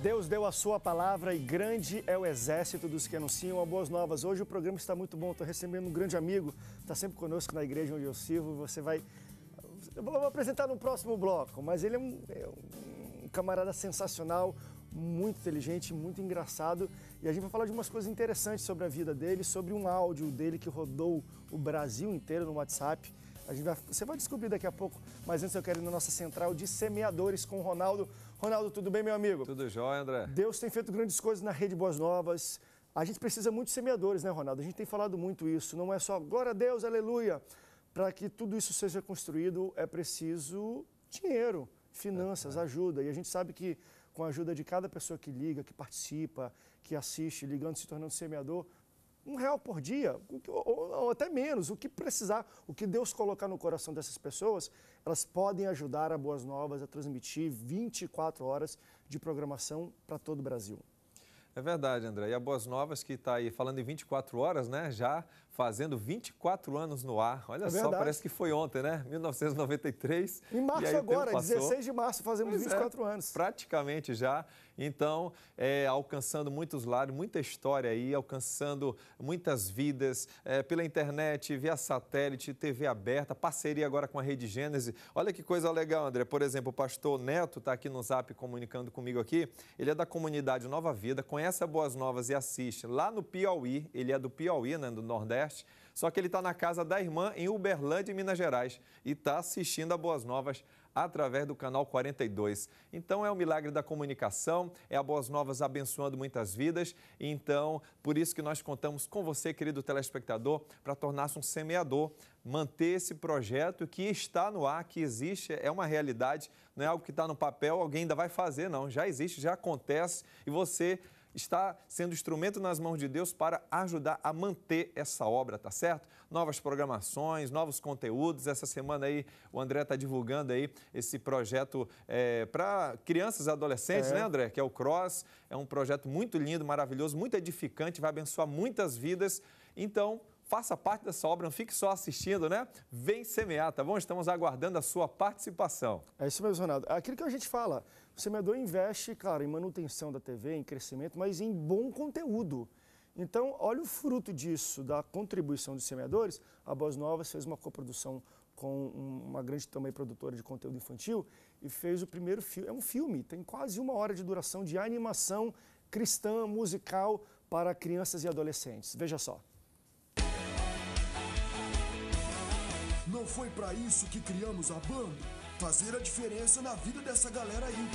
Deus deu a sua palavra e grande é o exército dos que anunciam as boas novas. Hoje o programa está muito bom, estou recebendo um grande amigo, está sempre conosco na igreja onde eu sirvo. Eu vou apresentar no próximo bloco, mas ele é um camarada sensacional, muito inteligente, muito engraçado. E a gente vai falar de umas coisas interessantes sobre a vida dele, sobre um áudio dele que rodou o Brasil inteiro no WhatsApp. Você vai descobrir daqui a pouco, mas antes eu quero ir na nossa central de semeadores com o Ronaldo. Ronaldo, tudo bem, meu amigo? Tudo jóia, André. Deus tem feito grandes coisas na Rede Boas Novas. A gente precisa muito de semeadores, né, Ronaldo? A gente tem falado muito isso. Não é só glória a Deus, aleluia. Para que tudo isso seja construído é preciso dinheiro, finanças, ajuda. E a gente sabe que com a ajuda de cada pessoa que liga, que participa, que assiste, ligando, se tornando semeador, R$1 por dia, ou até menos, o que precisar, o que Deus colocar no coração dessas pessoas, elas podem ajudar a Boas Novas a transmitir 24 horas de programação para todo o Brasil. É verdade, André. E a Boas Novas que está aí falando em 24 horas, né? Já fazendo 24 anos no ar. Olha só, parece que foi ontem, né? 1993. Em março agora, 16 de março, fazemos 24 anos. Praticamente já. Então, alcançando muitos lares, muita história aí, alcançando muitas vidas pela internet, via satélite, TV aberta, parceria agora com a Rede Gênese. Olha que coisa legal, André. Por exemplo, o pastor Neto está aqui no Zap comunicando comigo aqui. Ele é da comunidade Nova Vida, conhece a Boas Novas e assiste lá no Piauí. Ele é do Piauí, né, do Nordeste. Só que ele está na casa da irmã em Uberlândia, Minas Gerais, e está assistindo a Boas Novas através do canal 42. Então, é o milagre da comunicação, é a Boas Novas abençoando muitas vidas. Então, por isso que nós contamos com você, querido telespectador, para tornar-se um semeador, manter esse projeto que está no ar, que existe, é uma realidade, não é algo que está no papel, alguém ainda vai fazer, não. Já existe, já acontece, e você está sendo instrumento nas mãos de Deus para ajudar a manter essa obra, tá certo? Novas programações, novos conteúdos. Essa semana aí o André está divulgando aí esse projeto para crianças e adolescentes, né, André? Que é o Cross. É um projeto muito lindo, maravilhoso, muito edificante, vai abençoar muitas vidas. Então, faça parte dessa obra, não fique só assistindo, né? Vem semear, tá bom? Estamos aguardando a sua participação. É isso mesmo, Ronaldo. Aquilo que a gente fala, o semeador investe, claro, em manutenção da TV, em crescimento, mas em bom conteúdo. Então, olha o fruto disso, da contribuição dos semeadores. A Boas Novas fez uma coprodução com uma grande também produtora de conteúdo infantil e fez o primeiro filme. É um filme, tem quase 1 hora de duração de animação cristã, musical para crianças e adolescentes. Veja só. Não foi pra isso que criamos a banda? Fazer a diferença na vida dessa galera aí.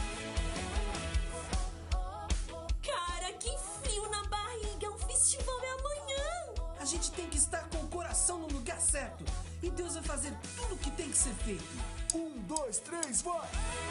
Cara, que frio na barriga! O festival é amanhã! A gente tem que estar com o coração no lugar certo. E Deus vai fazer tudo o que tem que ser feito. 1, 2, 3, vai!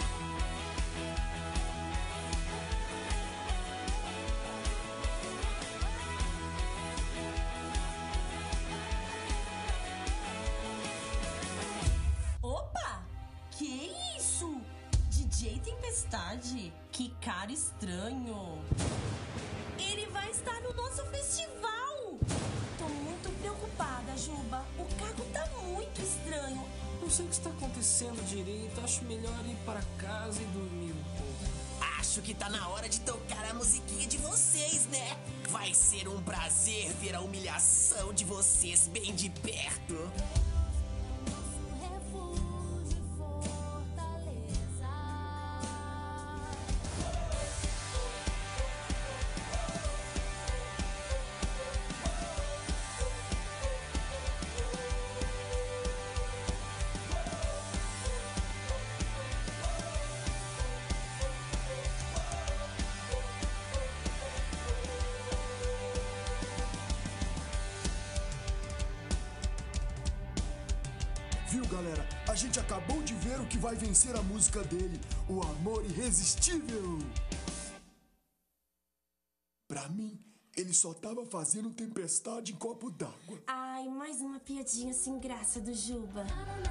Opa! Que isso? DJ Tempestade? Que cara estranho! Ele vai estar no nosso festival! Tô muito preocupada, Juba. O carro tá muito estranho. Não sei o que está acontecendo direito. Acho melhor ir para casa e dormir um pouco. Acho que tá na hora de tocar a musiquinha de vocês, né? Vai ser um prazer ver a humilhação de vocês bem de perto. Viu, galera? A gente acabou de ver o que vai vencer a música dele, o amor irresistível. Pra mim, ele só tava fazendo tempestade em copo d'água. Ai, mais uma piadinha sem graça do Juba.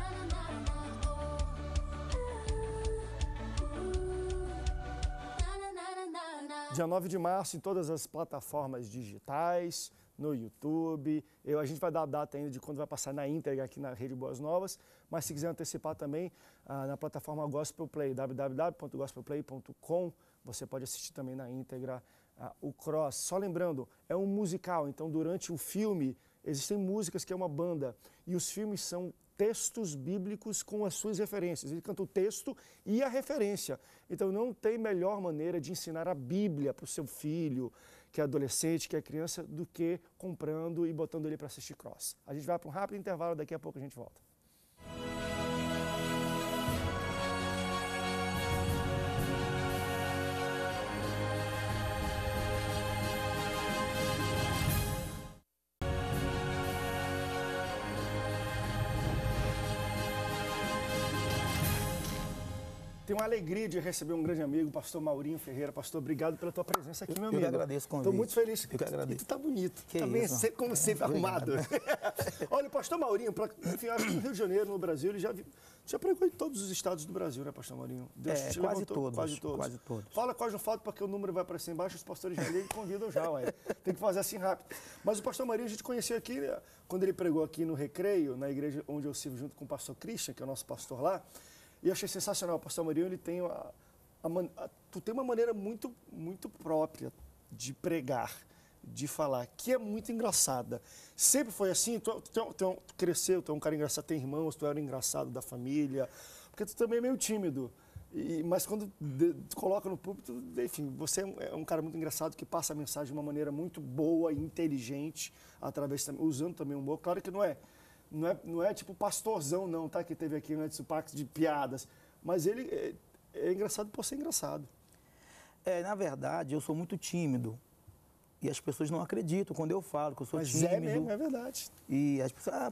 Dia 9 de março, em todas as plataformas digitais, no YouTube. A gente vai dar a data ainda de quando vai passar na íntegra aqui na Rede Boas Novas, mas se quiser antecipar também na plataforma Gospel Play, www.gospelplay.com, Você pode assistir também na íntegra o Cross. Só lembrando, é um musical, então durante o filme existem músicas que é uma banda e os filmes são textos bíblicos com as suas referências. Ele canta o texto e a referência. Então não tem melhor maneira de ensinar a Bíblia para o seu filho, que é adolescente, que é criança, do que comprando e botando ele para assistir Cross. A gente vai para um rápido intervalo, daqui a pouco a gente volta. Tenho uma alegria de receber um grande amigo, o pastor Maurinho Ferreira. Pastor, obrigado pela tua presença aqui, meu amigo. Eu que agradeço o convite. Estou muito feliz. Eu que agradeço. E tu tá bonito. Que tá bem, isso? como sempre, arrumado. Olha, o pastor Maurinho, enfim, acho que no Rio de Janeiro, no Brasil, ele já pregou em todos os estados do Brasil, né, pastor Maurinho? Deus te quase levantou, todos. Quase todos. Quase todos. Fala quais não falta, porque o número vai aparecer embaixo, os pastores já ligam e convidam já, ué. Tem que fazer assim rápido. Mas o pastor Maurinho a gente conheceu aqui, quando ele pregou aqui no Recreio, na igreja onde eu sirvo junto com o pastor Christian, que é o nosso pastor lá. E eu achei sensacional. O pastor Maurinho, ele tem tu tem uma maneira muito, muito própria de pregar, de falar, que é muito engraçada. Sempre foi assim? Tu cresceu, tu é um cara engraçado, tem irmãos, tu era engraçado da família, porque tu também é meio tímido. Mas quando tu coloca no púlpito, enfim, você é um cara muito engraçado que passa a mensagem de uma maneira muito boa e inteligente, usando também o humor. Claro que não é tipo pastorzão não, tá? Que teve aqui antes o pacto de piadas, mas ele é engraçado por ser engraçado. Na verdade, eu sou muito tímido. E as pessoas não acreditam quando eu falo que eu sou tímido. Mas é mesmo, é verdade. E as pessoas...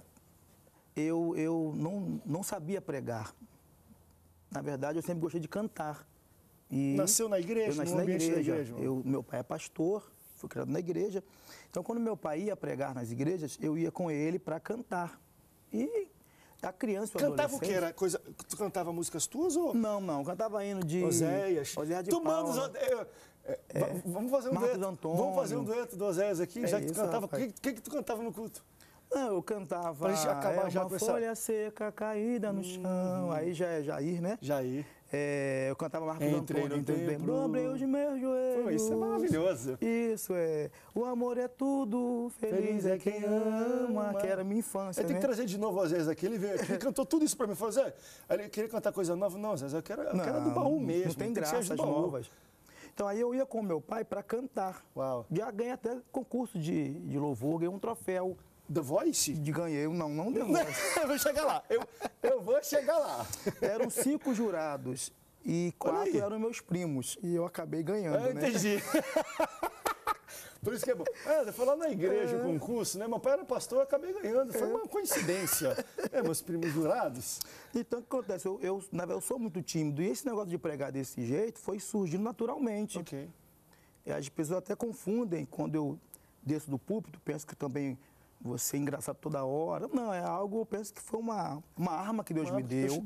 eu não sabia pregar. Na verdade, eu sempre gostei de cantar. Nasceu na igreja? Eu nasci na igreja. Meu pai é pastor, fui criado na igreja. Então, quando meu pai ia pregar nas igrejas, eu ia com ele para cantar. E a criança, o cantava adolescente... o que? Era coisa, tu cantava músicas tuas ou? Não. Cantava hino de... Oséias. de Paula. Vamos fazer um Marcos dueto. Antônio. Vamos fazer um dueto do Oséias aqui, já que tu isso, cantava. O que tu cantava no culto? Não, eu cantava... Pra gente acabar já uma com essa... folha seca caída no chão. Aí já é Jair, né? Jair. Eu cantava Marcos Antônio. Dobrei os meus joelhos. Isso é maravilhoso. Isso é. O amor é tudo, feliz é quem ama. Que era a minha infância, Eu tenho que trazer de novo o Oséias aqui. Ele veio aqui e cantou tudo isso pra mim. Falou, Zé, ele queria cantar coisa nova. Não, Zé, eu quero do baú mesmo. Não tem graças novas. Então aí eu ia com meu pai para cantar. Uau. Já ganhei até concurso de louvor, ganhei um troféu. The Voice? Ganhei, não The Voice. Eu vou chegar lá. Eu vou chegar lá. Eram 5 jurados e 4 eram meus primos. E eu acabei ganhando, Eu entendi. Por isso que é bom. Foi lá na igreja o concurso, né? Meu pai era pastor, eu acabei ganhando. Foi uma coincidência. Meus primos jurados. Então, o que acontece? Eu sou muito tímido. E esse negócio de pregar desse jeito foi surgindo naturalmente. Ok. As pessoas até confundem quando eu desço do púlpito, penso que também vou ser engraçado toda hora. Não, é algo, eu penso que foi uma arma que Deus me deu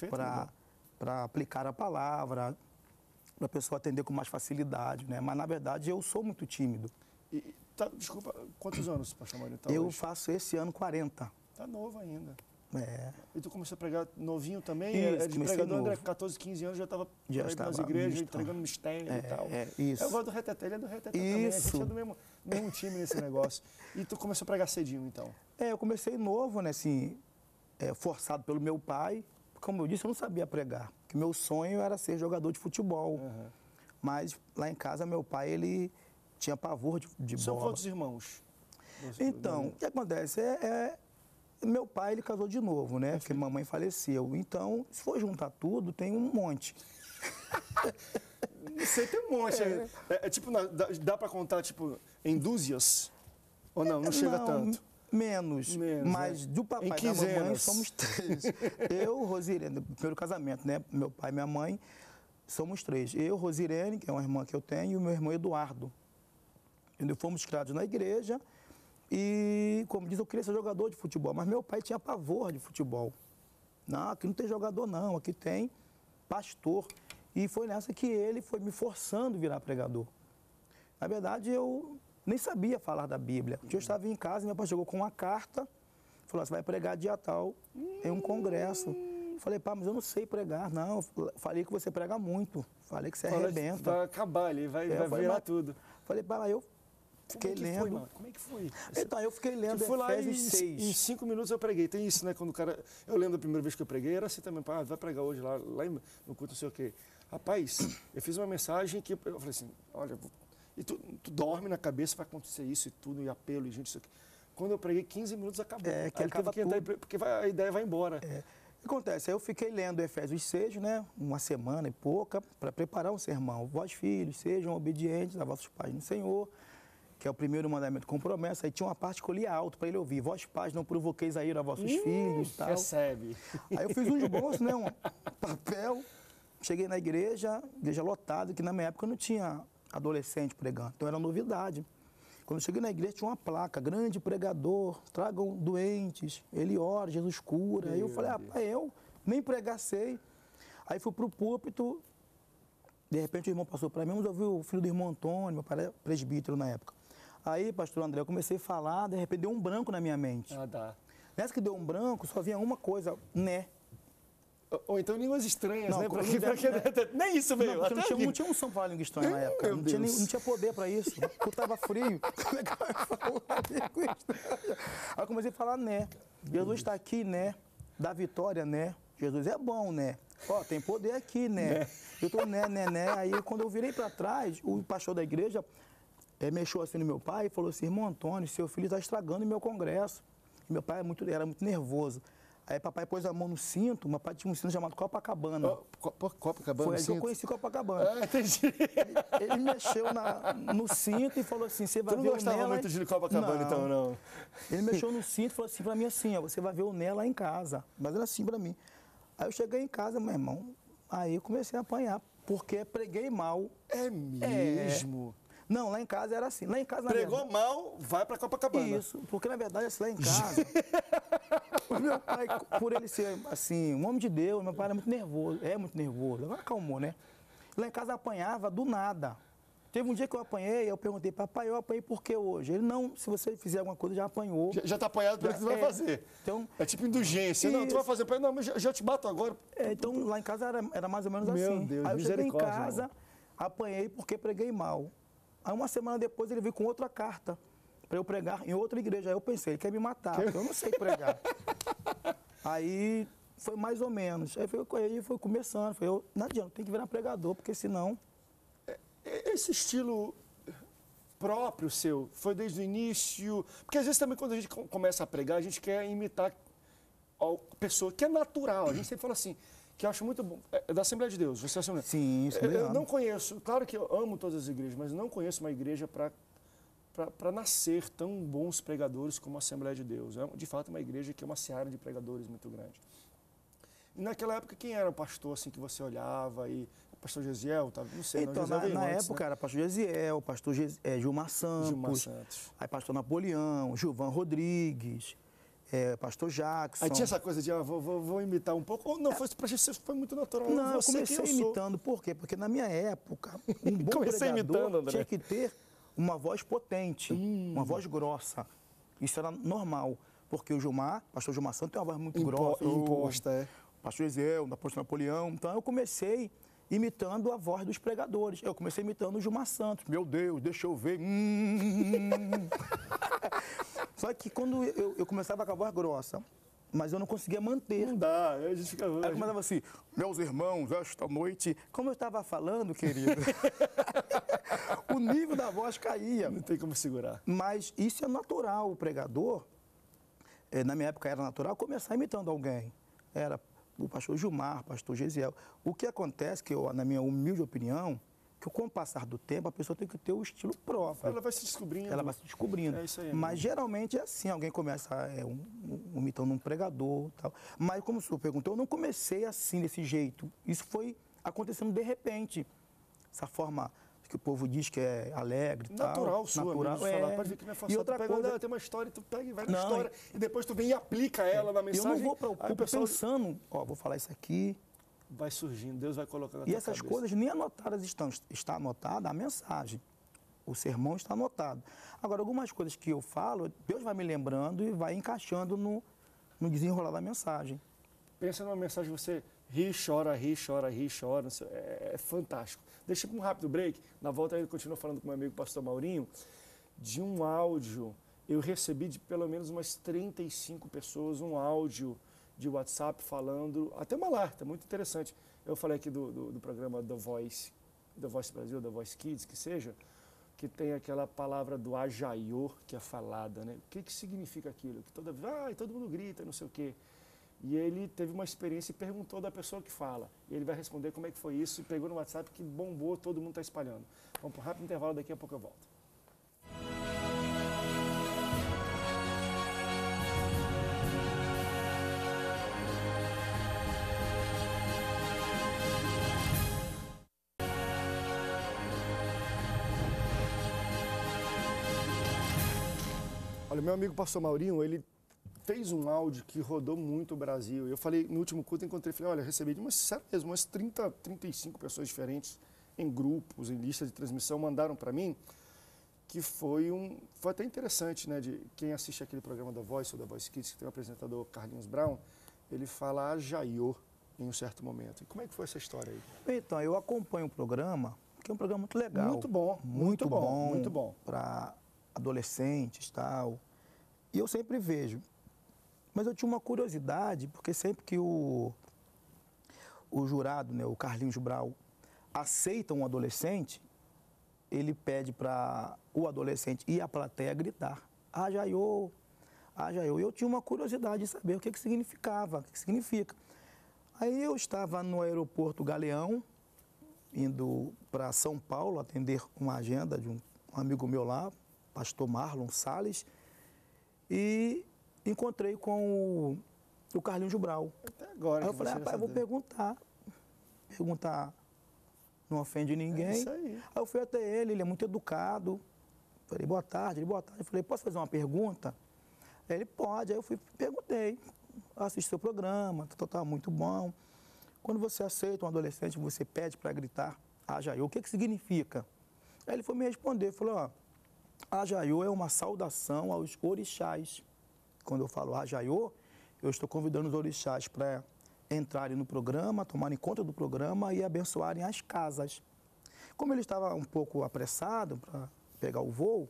para aplicar a palavra, para a pessoa atender com mais facilidade, né? Mas, na verdade, eu sou muito tímido. Desculpa, quantos anos, pastor Maurinho? Eu faço esse ano 40. Tá novo ainda. E tu começou a pregar novinho também? Isso, de pregador, André, 14, 15 anos, já estava nas igrejas, entregando mistério e tal. Isso. Eu gosto do Reteté, ele é do Reteté também. A gente é do mesmo time nesse negócio. E tu começou a pregar cedinho, então? Eu comecei novo, né, assim, forçado pelo meu pai. Como eu disse, eu não sabia pregar. Porque meu sonho era ser jogador de futebol. Uhum. Mas lá em casa, meu pai, ele tinha pavor de bola. São quantos irmãos? Então, o que acontece? Meu pai, ele casou de novo, né? Porque mamãe faleceu. Então, se for juntar tudo, tem um monte. Você tem um monte. Tipo, dá pra contar, tipo, em dúzias? Ou não chega tanto? Menos. Mas do papai e da mamãe somos 3. Eu, Rosirene, do primeiro casamento, né? Meu pai e minha mãe, somos 3. Eu, Rosirene, que é uma irmã que eu tenho, e o meu irmão Eduardo. Fomos criados na igreja e, como diz, eu queria ser jogador de futebol, mas meu pai tinha pavor de futebol. Não, aqui não tem jogador não, aqui tem pastor. E foi nessa que ele foi me forçando a virar pregador. Na verdade, eu nem sabia falar da Bíblia. Eu estava em casa e meu pai chegou com uma carta, falou, você vai pregar dia tal em um congresso. Falei, pá, mas eu não sei pregar. Não, falei que você prega muito. Falei que você arrebenta. Vai acabar ali, vai virar tudo. Falei, pá, eu fiquei lendo. Como é que foi? Então, eu fiquei lendo Fui lá Efésios 6. Em 5 minutos eu preguei. Tem isso, né? Quando o cara... Eu lembro a primeira vez que eu preguei, era assim também, pá, vai pregar hoje lá no culto, não sei o quê. Rapaz, eu fiz uma mensagem que eu falei assim, olha, e tu dorme na cabeça, vai acontecer isso e tudo, e apelo, e gente, isso aqui. Quando eu preguei, 15 minutos acabou. É, que aí acaba teve que entrar, porque a ideia vai embora. É. O que acontece? Aí eu fiquei lendo Efésios 6, né? Uma semana e pouca, para preparar um sermão. Vós, filhos, sejam obedientes a vossos pais no Senhor, que é o primeiro mandamento com promessa. Aí tinha uma parte que eu lia alto para ele ouvir. Vós, pais, não provoqueis a ira a vossos filhos e tal. Recebe. Aí eu fiz um esboço, né? Um papel. Cheguei na igreja lotada, que na minha época não tinha adolescente pregando. Então era novidade. Quando eu cheguei na igreja, tinha uma placa, grande pregador, tragam doentes, ele ora, Jesus cura. Aí eu falei, rapaz, eu nem pregar sei. Aí fui pro púlpito, de repente o irmão passou para mim, mas eu vi o filho do irmão Antônio, meu pai era presbítero na época. Aí, pastor André, eu comecei a falar, de repente deu um branco na minha mente. Ah, dá. Nessa que deu um branco, só vinha uma coisa, né? Ou então línguas estranhas, não, né? Nem isso veio. Não tinha unção para língua estranha na época. Não tinha poder para isso. Eu estava frio. Como é que vai falar língua estranha? Aí eu comecei a falar, né? Jesus está aqui, né? Dá vitória, né? Jesus é bom, né? Ó, tem poder aqui, né? Eu tô né. Aí quando eu virei para trás, o pastor da igreja mexeu assim no meu pai e falou assim, irmão Antônio, seu filho está estragando o meu congresso. E meu pai era muito nervoso. Aí papai pôs a mão no cinto, meu pai tinha um cinto chamado Copacabana. Copacabana? Foi aí que eu conheci Copacabana. Ah, entendi. Ele mexeu no cinto e falou assim, você vai ver o Né. Tu não gostava muito de Copacabana, então, não? Ele mexeu no cinto e falou assim pra mim assim, ó, você vai ver o Né lá em casa. Mas era assim pra mim. Aí eu cheguei em casa, meu irmão, aí eu comecei a apanhar, porque preguei mal. É mesmo? Não, lá em casa era assim. Lá em casa, pregou mal, vai pra Copacabana. Isso, porque na verdade, assim, lá em casa, o meu pai, por ele ser, assim, um homem de Deus, meu pai era muito nervoso, agora acalmou, né? Lá em casa apanhava do nada. Teve um dia que eu apanhei, eu perguntei, papai, eu apanhei por que hoje? Ele, não, se você fizer alguma coisa, já apanhou. Já tá apanhado, pelo que você vai fazer. Então, é tipo indulgência. Não, tu vai fazer, não, mas já te bato agora. Então, lá em casa era mais ou menos assim. Meu Deus, aí eu cheguei em casa, irmão. apanhei porque preguei mal. Aí uma semana depois ele veio com outra carta para eu pregar em outra igreja. Aí eu pensei, ele quer me matar, porque eu não sei pregar. Aí foi mais ou menos. Aí foi começando. Não adianta, tem que virar pregador, porque senão... Esse estilo próprio seu, foi desde o início? Porque às vezes também quando a gente começa a pregar, a gente quer imitar a pessoa, que é natural. A gente sempre fala assim, que eu acho muito bom, é da Assembleia de Deus. Você é Assembleia. Sim, isso eu não conheço, claro que eu amo todas as igrejas, mas não conheço uma igreja para nascer tão bons pregadores como a Assembleia de Deus. É, de fato, uma igreja que é uma seara de pregadores muito grande. E naquela época, quem era o pastor assim, que você olhava e... Pastor Gesiel, tá? Não sei. Então, não, na época, né? Era pastor Gesiel, pastor Gilmar Santos, aí pastor Napoleão, Gilvan Rodrigues, pastor Jackson. Aí tinha essa coisa de, vou imitar um pouco, ou não, foi muito natural. Não, eu comecei imitando, por quê? Porque na minha época, um bom pregador tinha que ter uma voz potente, uma voz grossa. Isso era normal, porque o pastor Gilmar Santos tem uma voz muito grossa. Imposta, Pastor Gesiel, pastor Napoleão. Então, eu comecei imitando a voz dos pregadores. Eu comecei imitando o Gilmar Santos. Meu Deus, deixa eu ver. Só que quando eu começava com a voz grossa, mas eu não conseguia manter. Não dá, a gente fica... Aí eu começava assim, meus irmãos, esta noite... Como eu estava falando, querido, o nível da voz caía. Não tem como segurar. Mas isso é natural, o pregador, na minha época era natural, começar imitando alguém. Era o pastor Gilmar, pastor Gesiel. O que acontece, que na minha humilde opinião, que com o passar do tempo, a pessoa tem que ter o estilo próprio. Ela vai se descobrindo. Ela vai se descobrindo. É isso aí. Mas geralmente é assim, alguém começa imitando um pregador e tal. Mas como o senhor perguntou, eu não comecei assim, desse jeito. Isso foi acontecendo de repente. Essa forma que o povo diz que é alegre e tal. Natural sua, natural, falar. Pode ver que não é fácil. E outra coisa... tem uma história, tu pega e vai na história. E depois tu vem e aplica ela na mensagem. Eu não vou para o púlpito pensando, vou falar isso aqui. Vai surgindo, Deus vai colocando na tua cabeça. E essas coisas nem anotadas estão. Está anotada a mensagem. O sermão está anotado. Agora, algumas coisas que eu falo, Deus vai me lembrando e vai encaixando no desenrolar da mensagem. pensa numa mensagem que você ri, chora, é fantástico. Deixa um rápido break, na volta eu continuo falando com meu amigo pastor Maurinho, de um áudio, eu recebi de pelo menos umas 35 pessoas um áudio de WhatsApp falando, até uma alerta, muito interessante. Eu falei aqui do programa The Voice Brasil, The Voice Kids, que seja, que tem aquela palavra do ajaiô que é falada, né? O que significa aquilo? Que toda vez, todo mundo grita, não sei o quê. E ele teve uma experiência e perguntou da pessoa que fala. E ele vai responder como é que foi isso, e pegou no WhatsApp que bombou, todo mundo está espalhando. Vamos para um rápido intervalo, daqui a pouco eu volto. Olha, meu amigo pastor Maurinho, ele fez um áudio que rodou muito o Brasil. Eu falei, no último culto, falei, olha, recebi de umas 30, 35 pessoas diferentes em grupos, em lista de transmissão, mandaram para mim, que foi até interessante, né, de quem assiste aquele programa da Voice, ou da Voice Kids, que tem o apresentador Carlinhos Brown, ele fala ajaiô em um certo momento. E como é que foi essa história aí? Então, eu acompanho o programa, que é um programa muito legal. Muito bom. Para adolescentes e tal. E eu sempre vejo. Mas eu tinha uma curiosidade, porque sempre que o jurado, né, o Carlinhos Brau, aceita um adolescente, ele pede para o adolescente e a plateia gritar, ajaiô, ajaiô. E eu tinha uma curiosidade de saber o que significava, o que significa. Aí eu estava no aeroporto Galeão, indo para São Paulo, atender uma agenda de um amigo meu lá, pastor Marlon Salles, e encontrei com o Carlinhos Brau. Até agora. Aí eu falei, rapaz, eu vou perguntar não ofende ninguém. É isso aí. Aí eu fui até ele é muito educado. Falei, boa tarde. Eu falei, posso fazer uma pergunta? Ele, pode. Aí eu perguntei, assisti seu programa, tá muito bom. Quando você aceita um adolescente, você pede para gritar ajaiô, o que significa? Aí ele foi me responder, falou, ajaiô é uma saudação aos orixás. Quando eu falo ajaiô, eu estou convidando os orixás para entrarem no programa, tomarem conta do programa e abençoarem as casas. Como ele estava um pouco apressado para pegar o voo,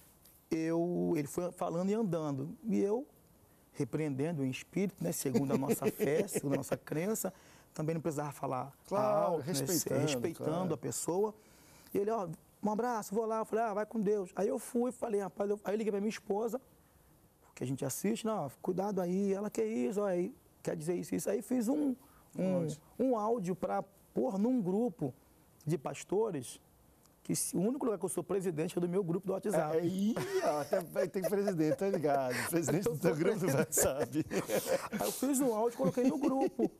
ele foi falando e andando. E eu, repreendendo em espírito, né, segundo a nossa fé, segundo a nossa crença, também não precisava falar alto, respeitando a pessoa. E ele, um abraço, vou lá. Eu falei, vai com Deus. Aí eu fui, falei, rapaz, aí eu liguei para minha esposa, que a gente assiste, não, cuidado aí, ela quer isso, aí quer dizer isso. Aí fiz um áudio para pôr num grupo de pastores, que o único lugar que eu sou presidente é do meu grupo do WhatsApp. Até tem presidente, tá ligado? Presidente do grupo do WhatsApp. Aí eu fiz um áudio e coloquei no grupo.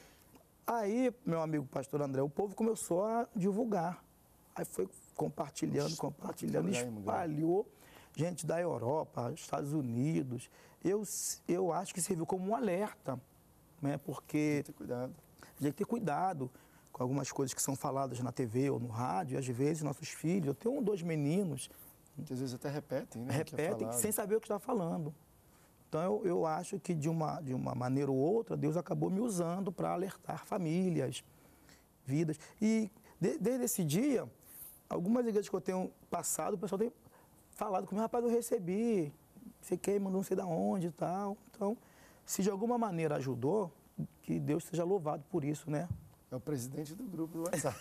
Aí, meu amigo pastor André, o povo começou a divulgar. Aí foi compartilhando, espalhou. Gente da Europa, Estados Unidos. Eu acho que serviu como um alerta, né? Porque tem que ter cuidado. A gente tem que ter cuidado com algumas coisas que são faladas na TV ou no rádio. E às vezes nossos filhos, eu tenho 2 meninos. Que às vezes até repetem, né? Repetem sem saber o que está falando. Então eu acho que de uma maneira ou outra, Deus acabou me usando para alertar famílias, vidas. E desde esse dia, algumas igrejas que eu tenho passado, o pessoal tem falado comigo, rapaz, eu recebi, você quer, mandou não sei de onde e tal. Então, se de alguma maneira ajudou, que Deus seja louvado por isso, né? É o presidente do grupo do WhatsApp.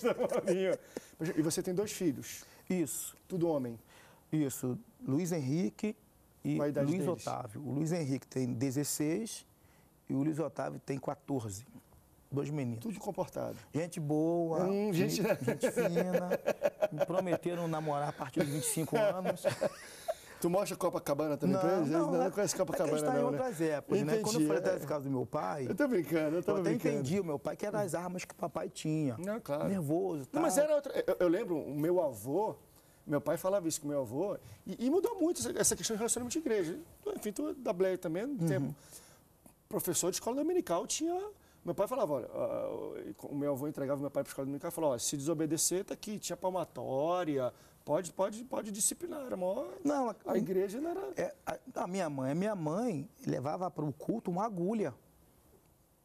E você tem 2 filhos? Isso. Tudo homem? Isso. Luiz Henrique e Luiz deles? Otávio. O Luiz Henrique tem 16 e o Luiz Otávio tem 14. 2 meninos. Tudo comportado. Gente boa, gente fina. Me prometeram namorar a partir dos 25 anos. Tu mostra Copacabana também pra eles? Eles não conhecem Copacabana, não. Em outras épocas, né? Quando eu falei até caso do meu pai... Eu tô brincando, eu até entendi o meu pai, que eram as armas que o papai tinha. Não, claro. Nervoso e tal. Não, mas era outra... Eu lembro, o meu avô, meu pai falava isso com o meu avô, e mudou muito essa questão de relacionamento de igreja. Enfim, tu da Blair também, no tempo. Professor de escola dominical tinha... Meu pai falava, olha, o meu avô entregava meu pai para a escola dominical e falava, olha, se desobedecer, tá aqui, tinha palmatória, pode disciplinar. Era não, a igreja não era... A minha mãe levava para o culto uma agulha.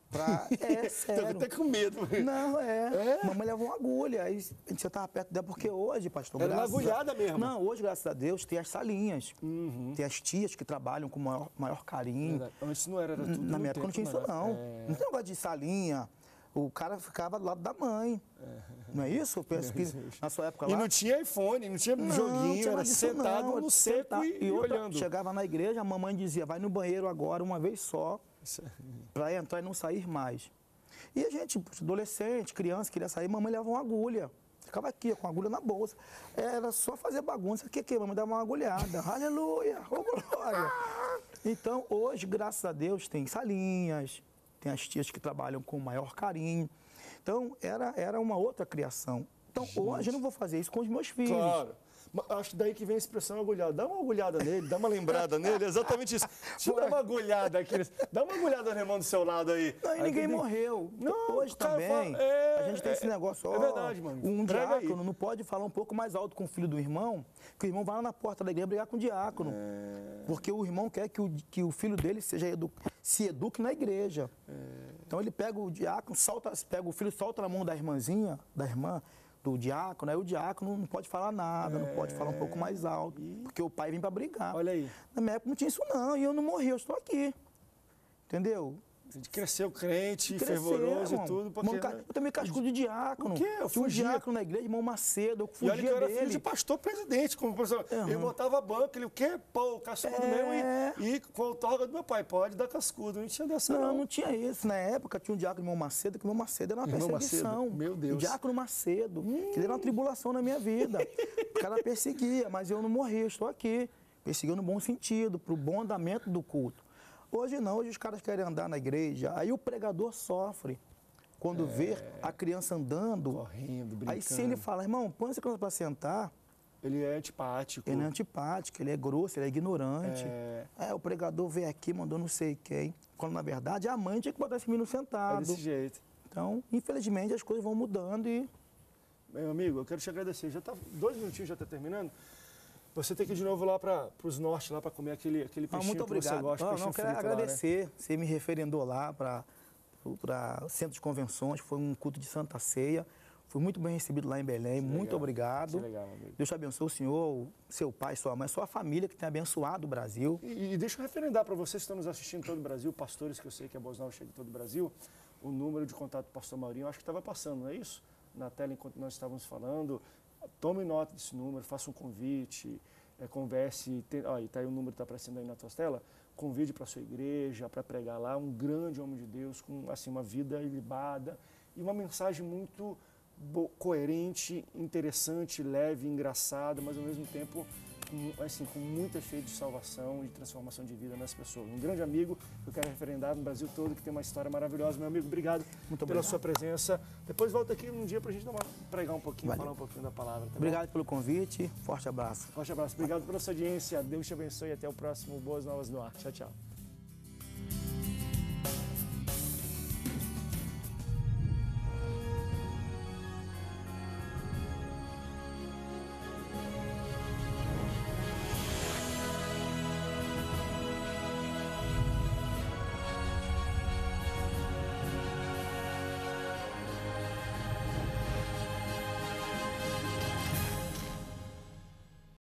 É, sério. Tô até com medo. Não, Mamãe levou uma agulha, aí a gente já estava perto dela, porque hoje, pastor... Era uma agulhada mesmo? Não, hoje, graças a Deus, tem as salinhas. Tem as tias que trabalham com maior carinho. Verdade. Antes não era tudo. Na minha época não tinha isso, não. Não tem negócio de salinha. O cara ficava do lado da mãe. Não é isso? Eu penso que na sua época lá... E não tinha iPhone, não tinha joguinho, era sentado no seco e olhando. Chegava na igreja, a mamãe dizia, vai no banheiro agora uma vez só, para entrar e não sair mais. E a gente, adolescente, criança, queria sair, mamãe levava uma agulha. Ficava aqui, com a agulha na bolsa. Era só fazer bagunça. O que? Mamãe dava uma agulhada. Aleluia! Oh, glória! Então, hoje, graças a Deus, tem salinhas, tem as tias que trabalham com maior carinho. Então, era uma outra criação. Então, hoje eu não vou fazer isso com os meus filhos. Claro. Acho que daí que vem a expressão agulhada. Dá uma agulhada nele, dá uma lembrada nele, é exatamente isso. Deixa eu dar uma agulhada aqui. Dá uma agulhada no irmão do seu lado aí. Não, e ninguém morreu. Não, hoje também, a gente tem esse negócio. É verdade, mano. Um diácono não pode falar um pouco mais alto com o filho do irmão, que o irmão vai lá na porta da igreja brigar com o diácono. Porque o irmão quer que o filho dele se eduque na igreja. Então ele pega o diácono, pega o filho, solta na mão da irmãzinha, da irmã, do diácono, aí o diácono não pode falar nada, não pode falar um pouco mais alto, porque o pai vem para brigar. Olha aí. Na minha época não tinha isso não, e eu não morri, eu estou aqui. Entendeu? Você cresceu crente, fervoroso e tudo. Porque, eu também cascudo de diácono. O quê? Eu tinha um diácono na igreja, irmão Macedo, eu fugia dele. E olha que eu era filho de pastor presidente, como professor. Eu botava banco, ele o quê? Pô, cascudo mesmo e com a outorga do meu pai. Pode dar cascudo, não tinha dessa não. Não tinha isso. Na época tinha um diácono, irmão Macedo, que o irmão Macedo era uma perseguição. Meu Deus. O diácono Macedo, que ele era uma tribulação na minha vida. O cara perseguia, mas eu não morri, eu estou aqui. Perseguiu no bom sentido, para o bom andamento do culto. Hoje não, hoje os caras querem andar na igreja, aí o pregador sofre quando vê a criança andando. Correndo, brincando. Aí se ele fala, irmão, põe essa criança para sentar. Ele é antipático. Ele é antipático, ele é grosso, ele é ignorante. O pregador veio aqui, mandou não sei quem. Quando na verdade a mãe tinha que botar esse menino sentado. É desse jeito. Então, infelizmente, as coisas vão mudando e... Meu amigo, eu quero te agradecer. Já tá 2 minutinhos, já está terminando. Você tem que ir de novo lá para os norte, lá para comer aquele peixinho muito obrigado. Que você gosta, peixinho quero frito agradecer. Lá, né? Você me referendou lá para o Centro de Convenções, foi um culto de Santa Ceia. Fui muito bem recebido lá em Belém. Muito obrigado. Que legal, amigo. Deus te abençoe, o senhor, seu pai, sua mãe, sua família que tem abençoado o Brasil. E deixa eu referendar para vocês que estão nos assistindo em todo o Brasil, pastores que eu sei que a Boas Novas chega em todo o Brasil, o número de contato do pastor Maurinho, eu acho que estava passando, não é isso? Na tela enquanto nós estávamos falando. Tome nota desse número, faça um convite, converse, está aí o número que está aparecendo aí na tua tela, convide para a sua igreja, para pregar lá, um grande homem de Deus, com assim, uma vida ilibada e uma mensagem muito coerente, interessante, leve, engraçada, mas ao mesmo tempo com muito efeito de salvação e de transformação de vida nas pessoas. Um grande amigo que eu quero referendar no Brasil todo, que tem uma história maravilhosa. Meu amigo, obrigado pela sua presença. Depois volta aqui um dia para a gente pregar um pouquinho, falar um pouquinho da palavra. Tá obrigado pelo convite, forte abraço. Forte abraço. Obrigado pela sua audiência. Deus te abençoe e até o próximo Boas Novas no Ar. Tchau, tchau.